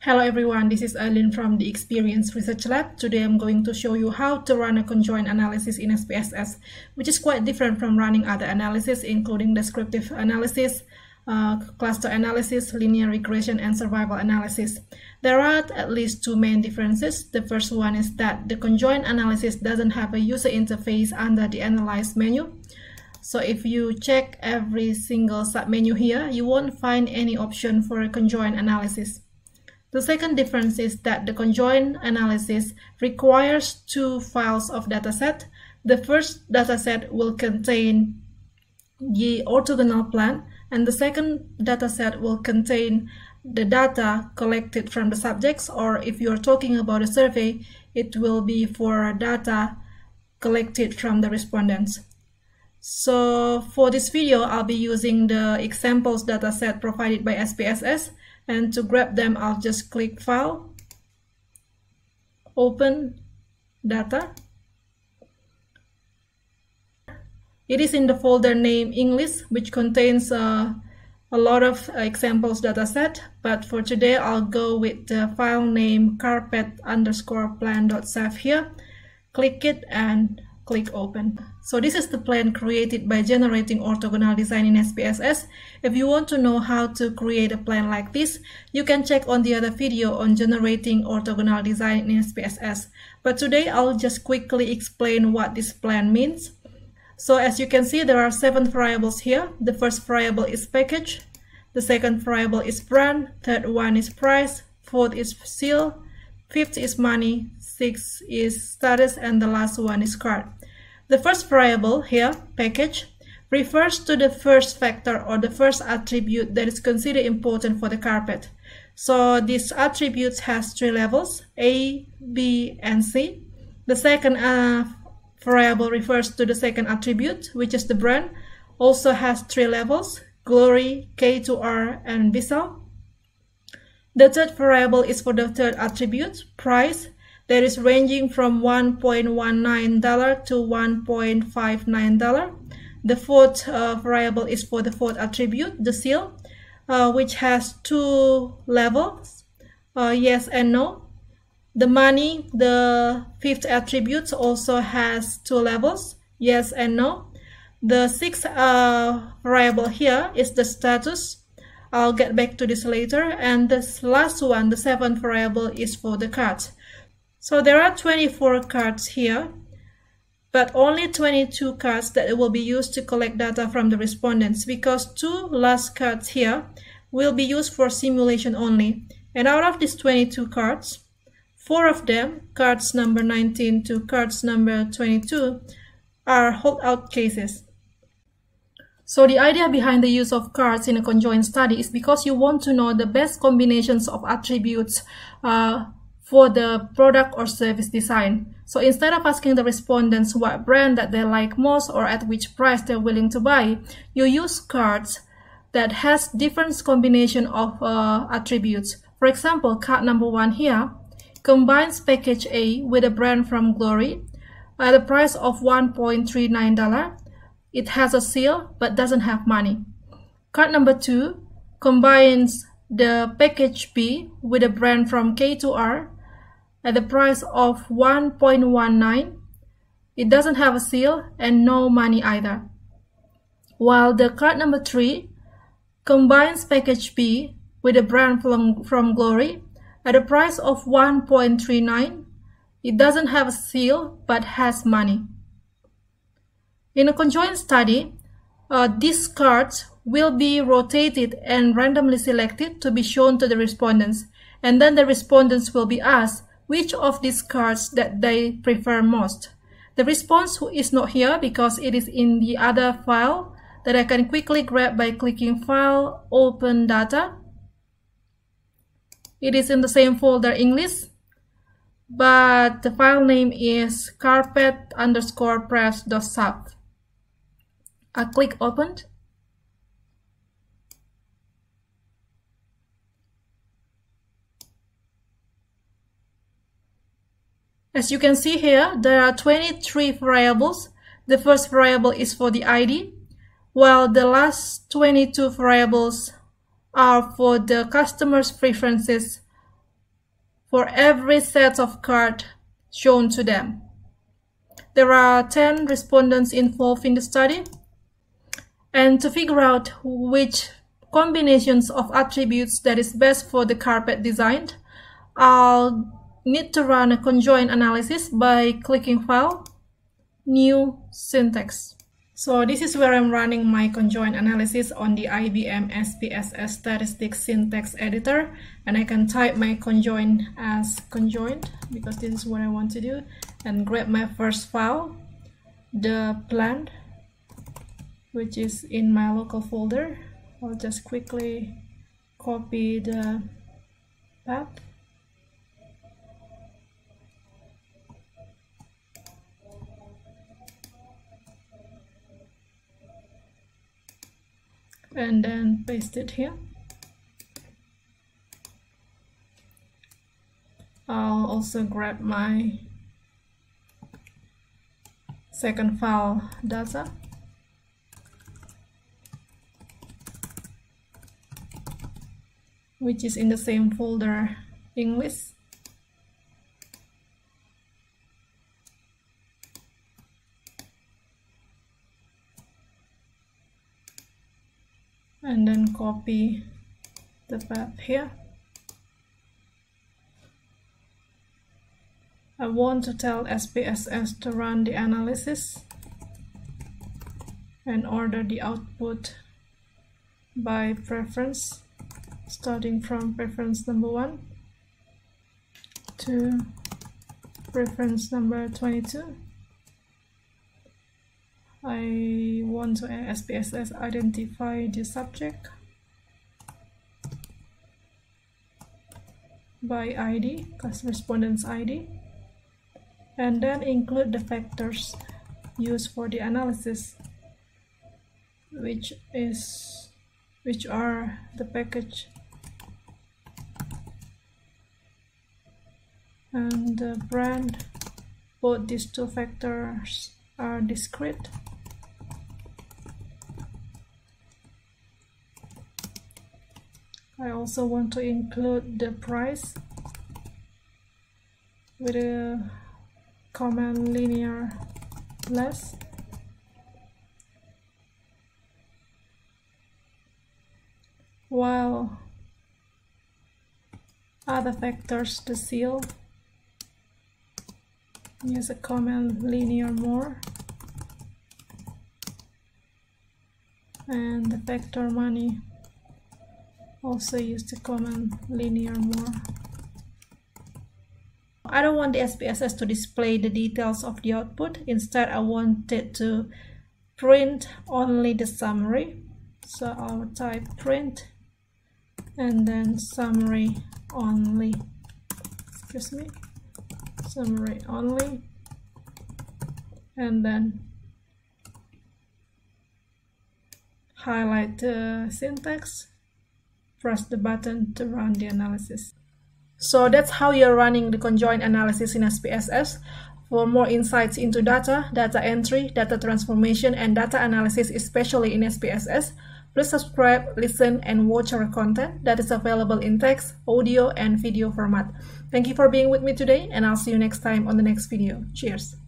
Hello everyone, this is Eileen from the Experience Research Lab. Today I'm going to show you how to run a conjoint analysis in SPSS, which is quite different from running other analysis, including descriptive analysis, cluster analysis, linear regression, and survival analysis. There are at least two main differences. The first one is that the conjoint analysis doesn't have a user interface under the Analyze menu. So if you check every single submenu here, you won't find any option for a conjoint analysis. The second difference is that the conjoint analysis requires two files of dataset. The first dataset will contain the orthogonal plan, and the second dataset will contain the data collected from the subjects, or if you're talking about a survey, it will be for data collected from the respondents. So for this video, I'll be using the examples dataset provided by SPSS. And to grab them, I'll just click File, Open Data. It is in the folder name English, which contains a lot of examples dataset. But for today, I'll go with the file name carpet_plan.save here. Click it and click Open. So this is the plan created by generating orthogonal design in SPSS. If you want to know how to create a plan like this, you can check on the other video on generating orthogonal design in SPSS. But today I'll just quickly explain what this plan means. So as you can see, there are 7 variables here. The first variable is package, the second variable is brand, third one is price, fourth is seal, fifth is money, sixth is status, and the last one is card. The first variable here, package, refers to the first factor or the first attribute that is considered important for the carpet. So this attribute has 3 levels, A, B, and C. The second variable refers to the second attribute, which is the brand, also has 3 levels, glory, K2R, and Visual. The third variable is for the third attribute, price, that is ranging from $1.19 to $1.59. The fourth variable is for the fourth attribute, the seal, which has 2 levels, yes and no. The money, the fifth attribute, also has 2 levels, yes and no. The sixth variable here is the status. I'll get back to this later. And this last one, the seventh variable, is for the cards. So there are 24 cards here, but only 22 cards that will be used to collect data from the respondents, because 2 last cards here will be used for simulation only. And out of these 22 cards, 4 of them, cards number 19 to cards number 22, are holdout cases. So the idea behind the use of cards in a conjoint study is because you want to know the best combinations of attributes for the product or service design. So instead of asking the respondents what brand that they like most or at which price they're willing to buy, you use cards that has different combination of attributes. For example, card number 1 here combines package A with a brand from Glory at a price of $1.39. It has a seal but doesn't have money. Card number 2 combines the package B with a brand from K2R at the price of $1.19. It doesn't have a seal and no money either. While the card number 3 combines package B with a brand from Glory at a price of $1.39. It doesn't have a seal but has money. In a conjoint study, these cards will be rotated and randomly selected to be shown to the respondents, and then the respondents will be asked which of these cards that they prefer most. The response is not here because it is in the other file that I can quickly grab by clicking File, Open Data. It is in the same folder English, but the file name is carpet_press.save. I click Open. As you can see here, there are 23 variables. The first variable is for the ID, while the last 22 variables are for the customer's preferences for every set of cards shown to them. There are 10 respondents involved in the study, and to figure out which combinations of attributes that is best for the carpet design, I'll need to run a conjoint analysis by clicking File, New, Syntax. So this is where I'm running my conjoint analysis on the IBM SPSS Statistics Syntax Editor, and I can type my conjoint as conjoint because this is what I want to do, and grab my first file, the plan, which is in my local folder. I'll just quickly copy the path. And then paste it here. I'll also grab my second file, data, which is in the same folder, English. And then copy the path here. I want to tell SPSS to run the analysis and order the output by preference, starting from preference number 1 to preference number 22. I want to SPSS identify the subject by ID, respondent's ID, and then include the factors used for the analysis, which are the package and the brand. Both these two factors are discrete. I also want to include the price with a common linear less, while other factors, the seal, use a common linear more, and the factor money also use the common linear more. I don't want the SPSS to display the details of the output. Instead, I want it to print only the summary. So I'll type print and then summary only. Excuse me. Summary only. And then highlight the syntax. Press the button to run the analysis. So that's how you're running the conjoint analysis in SPSS. For more insights into data, data entry, data transformation, and data analysis, especially in SPSS, please subscribe, listen, and watch our content that is available in text, audio, and video format. Thank you for being with me today, and I'll see you next time on the next video. Cheers!